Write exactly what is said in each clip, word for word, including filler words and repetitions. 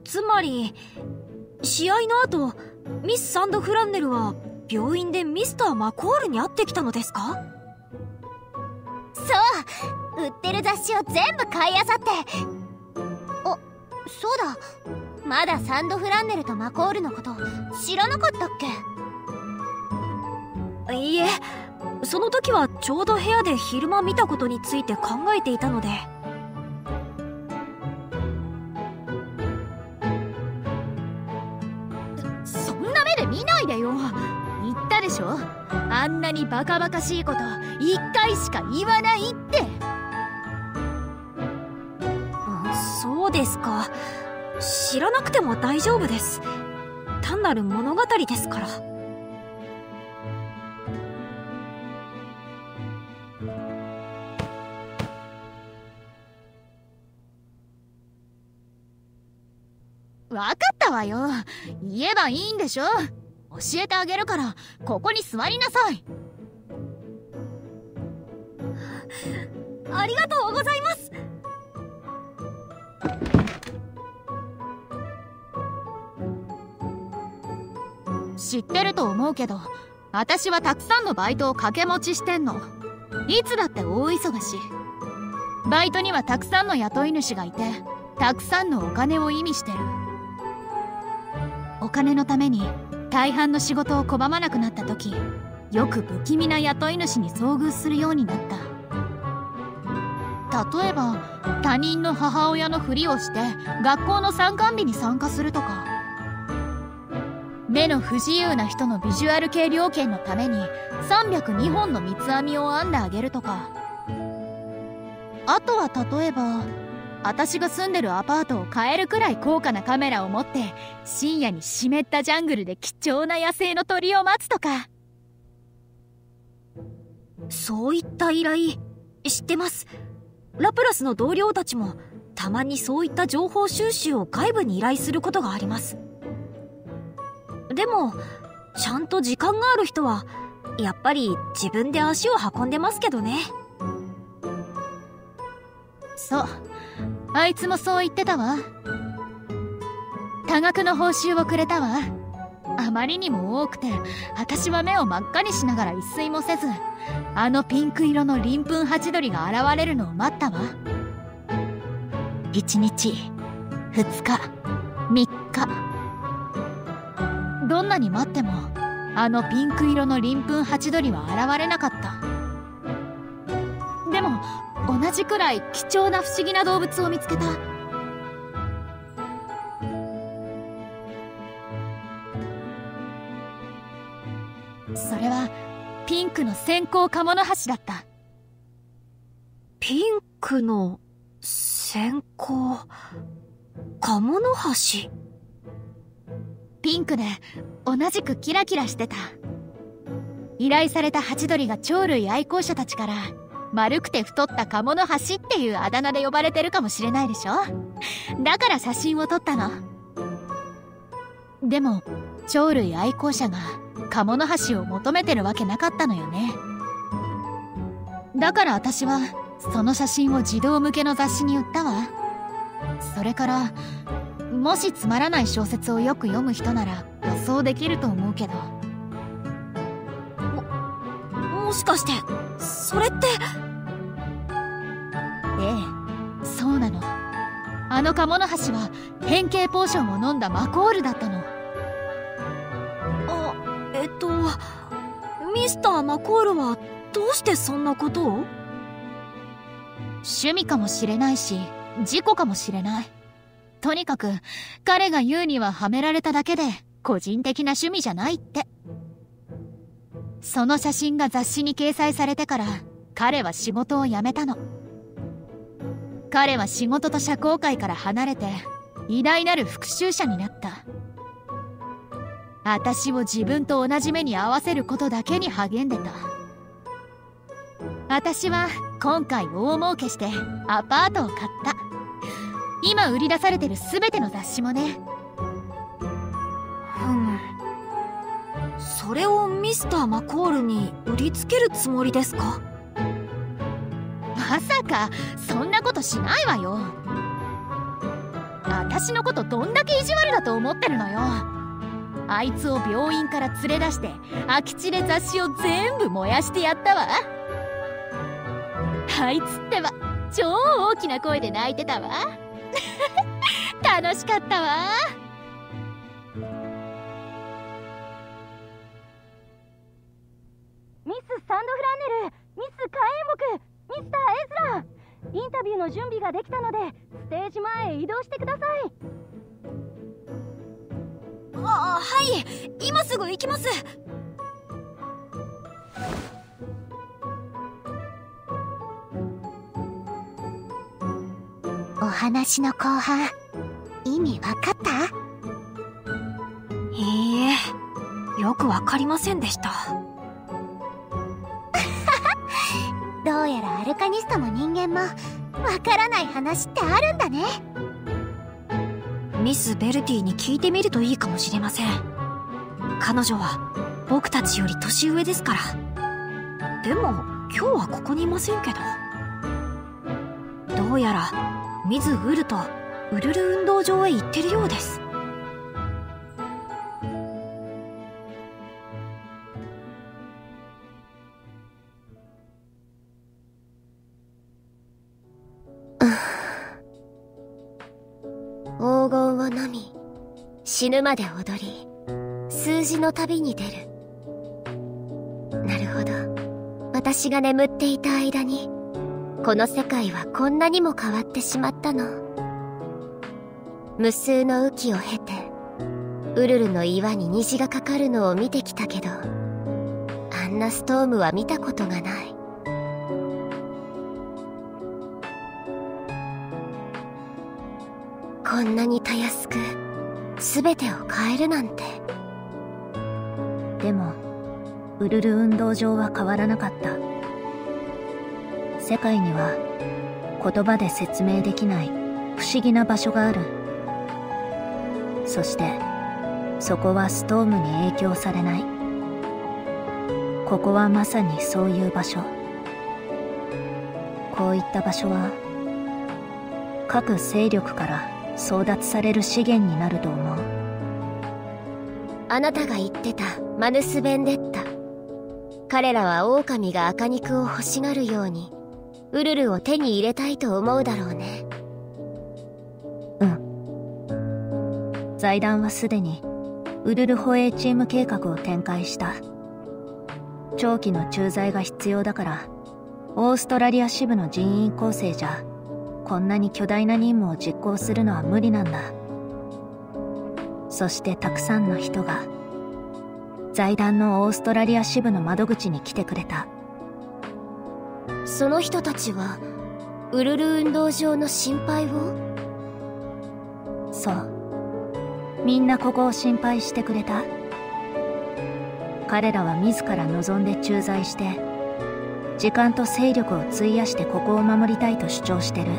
つまり試合の後ミス・サンドフランネルは病院でミスター・マコールに会ってきたのですか？ そう、売ってる雑誌を全部買い漁って。あ、そうだ、まだサンドフランネルとマコールのこと知らなかったっけ？いいえ、その時はちょうど部屋で昼間見たことについて考えていたので。 そんな目で見ないでよ。言ったでしょ、あんなにバカバカしいこと一回しか言わないって。 そうですか。知らなくても大丈夫です。単なる物語ですから。 わかったわよ。言えばいいんでしょ。教えてあげるから、ここに座りなさい。 ありがとうございます。 知ってると思うけど、私はたくさんのバイトを掛け持ちしてんの。いつだって大忙し。バイトにはたくさんの雇い主がいて、たくさんのお金を意味してる。お金のために大半の仕事を拒まなくなった時、よく不気味な雇い主に遭遇するようになった。例えば他人の母親のふりをして学校の参観日に参加するとか、目の不自由な人のビジュアル系料金のためにさんびゃくにほんの三つ編みを編んであげるとか。あとは例えば私が住んでるアパートを買えるくらい高価なカメラを持って深夜に湿ったジャングルで貴重な野生の鳥を待つとか。 そういった依頼知ってます。ラプラスの同僚たちもたまにそういった情報収集を外部に依頼することがあります。でもちゃんと時間がある人はやっぱり自分で足を運んでますけどね。 そう、あいつもそう言ってたわ。多額の報酬をくれたわ。あまりにも多くて私は目を真っ赤にしながら一睡もせず、あのピンク色の鱗粉ハチドリが現れるのを待ったわ。いちにち、ふつか、みっか。どんなに待ってもあのピンク色の鱗粉ハチドリは現れなかった。でも同じくらい貴重な不思議な動物を見つけた。それはピンクの線香カモノハシだった。 ピンクの線香カモノハシ。 ピンクで同じくキラキラしてた。依頼されたハチドリが鳥類愛好者たちから丸くて太ったカモノハシっていうあだ名で呼ばれてるかもしれないでしょ。だから写真を撮ったの。でも鳥類愛好者がカモノハシを求めてるわけなかったのよね。だから私はその写真を児童向けの雑誌に売ったわ。それからもしつまらない小説をよく読む人なら予想できると思うけど。 も、もしかしてそれって。 ええ、そうなの。あのカモノハシは変形ポーションを飲んだマコールだったの。 あ、えっとミスター・マコールはどうしてそんなことを？ 趣味かもしれないし事故かもしれない。とにかく彼が言うにははめられただけで個人的な趣味じゃないって。その写真が雑誌に掲載されてから彼は仕事を辞めたの。彼は仕事と社交界から離れて偉大なる復讐者になった。私を自分と同じ目に合わせることだけに励んでた。私は今回大儲けしてアパートを買った。今売り出されてる全ての雑誌もね。 ふむ。それをミスター・マコールに売りつけるつもりですか？ まさかそんなことしないわよ。 私のことどんだけ意地悪だと思ってるのよ。あいつを病院から連れ出して空き地で雑誌を全部燃やしてやったわ。あいつってば超大きな声で泣いてたわ。楽しかったわ。 ミス・サンドフランネル、ミス・火炎木、ミスター・エズラ、インタビューの準備ができたのでステージ前へ移動してください。 あ、はい、今すぐ行きます。 お話の後半、意味わかった？ いいえ、よくわかりませんでした。 どうやらアルカニストも人間もわからない話ってあるんだね。 ミス・ベルティに聞いてみるといいかもしれません。彼女は僕たちより年上ですから。でも今日はここにいませんけど。どうやらミズ・ウルとウルル運動場へ行ってるようです。 黄金を飲み、死ぬまで踊り、数字の旅に出る。なるほど。私が眠っていた間に、この世界はこんなにも変わってしまったの。無数の雨季を経て、ウルルの岩に虹がかかるのを見てきたけど、あんなストームは見たことがない。こんなにたやすく全てを変えるなんて。 でもウルル運動場は変わらなかった。世界には言葉で説明できない不思議な場所がある。そしてそこはストームに影響されない。ここはまさにそういう場所。こういった場所は各勢力から争奪される資源になると思う。 あなたが言ってたマヌス・ベンデッタ。彼らは狼が赤肉を欲しがるようにウルルを手に入れたいと思うだろうね。 うん。財団はすでにウルル保衛チーム計画を展開した。長期の駐在が必要だからオーストラリア支部の人員構成じゃこんなに巨大な任務を実行するのは無理なんだ。そしてたくさんの人が財団のオーストラリア支部の窓口に来てくれた。 その人たちはウルル運動場の心配を？ そう。みんなここを心配してくれた。彼らは自ら望んで駐在して時間と勢力を費やしてここを守りたいと主張してる。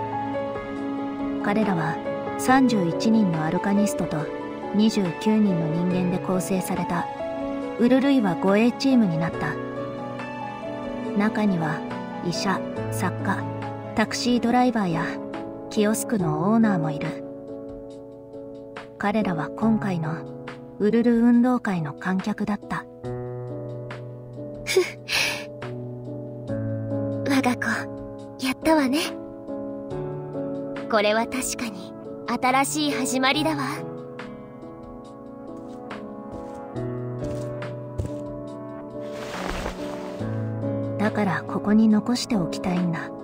彼らはさんじゅういちにんのアルカニストとにじゅうきゅうにんの人間で構成されたウルル岩護衛チームになった。中には医者、作家、タクシードライバーやキオスクのオーナーもいる。彼らは今回のウルル運動会の観客だった。 我が子、やったわね。これは確かに新しい始まりだわ。 だからここに残しておきたいんだ。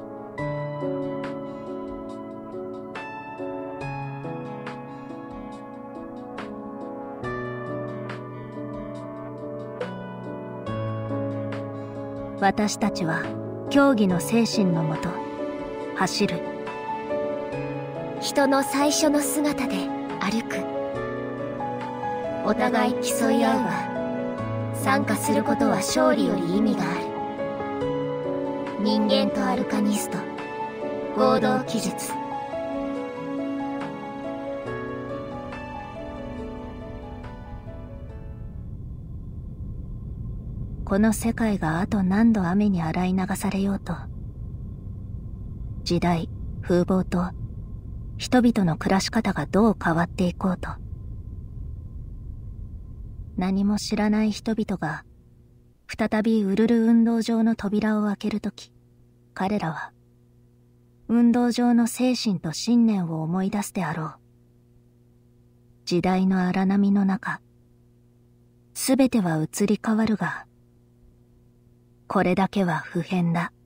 私たちは競技の精神のもと走る。 人の最初の姿で歩く。お互い競い合うわ。参加することは勝利より意味がある。人間とアルカニスト、合同記述。 この世界があと何度雨に洗い流されようと、時代、風貌と人々の暮らし方がどう変わっていこうと、何も知らない人々が再びウルル運動場の扉を開けるとき、彼らは運動場の精神と信念を思い出すであろう。時代の荒波の中、すべては移り変わるが、これだけは不変だ。